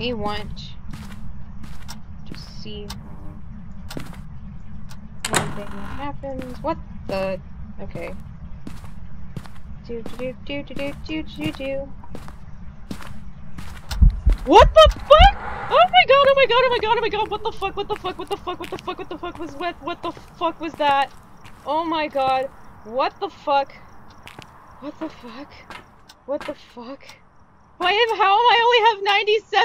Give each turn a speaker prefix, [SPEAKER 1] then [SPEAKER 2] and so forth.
[SPEAKER 1] me want to see anything happens. What the? Okay. Do. What the fuck? Oh my god, oh my god, oh my god, oh my god, what the fuck, what the fuck, what the fuck, what the fuck, what the fuck was what the fuck was that? Oh my god, what the fuck? What the fuck? What the fuck? How am I only have 97?